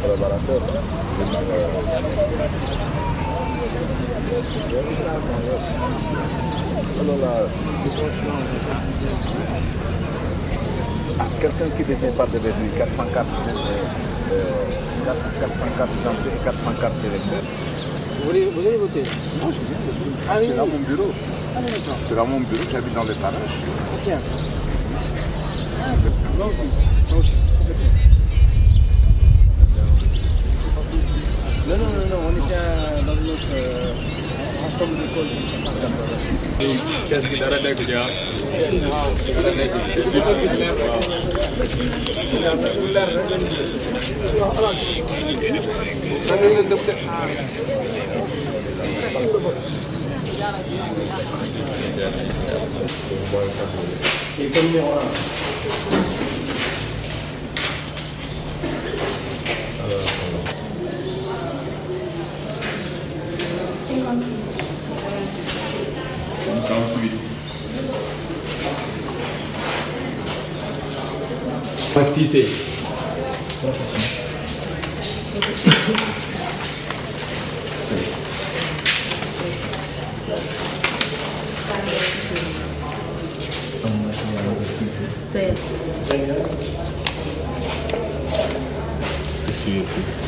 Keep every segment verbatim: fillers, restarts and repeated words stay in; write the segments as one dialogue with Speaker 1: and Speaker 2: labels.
Speaker 1: collaborateur. Alors là, quelqu'un qui détient pas devenu quatre cent quatre, euh, quatre cent quatre janvier et quatre cent quatre directeurs.
Speaker 2: Vous voulez, vous allez voter?
Speaker 1: Non, je viens de voter.
Speaker 2: Ah oui,
Speaker 1: c'est
Speaker 2: oui.
Speaker 1: dans mon bureau.
Speaker 2: Ah d'accord.
Speaker 1: C'est dans mon bureau, j'habite dans les parages.
Speaker 2: Ah, tiens. Ah, moi aussi. Moi aussi. Non, non, non, non, on était dans notre euh, ensemble d'école.
Speaker 3: Qu'est-ce que dara nekk ci ah. dara nekk ci.
Speaker 2: Et comme numéro un.
Speaker 3: cinquante-huit. Cissé.
Speaker 4: C'est
Speaker 3: Essuyez.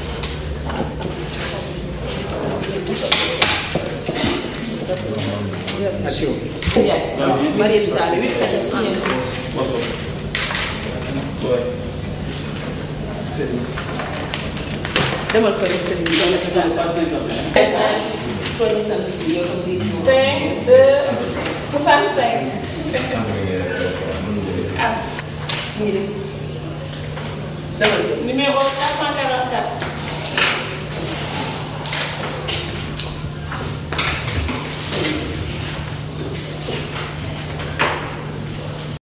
Speaker 2: Action.
Speaker 4: Mariam Sall huit sept. demal fële sëriñ bi dama ci sant. tooñi sant bi yow tam di
Speaker 5: cinq deux soixante-cinq. ah.
Speaker 4: nii de demal
Speaker 5: numéro quatre cent quarante.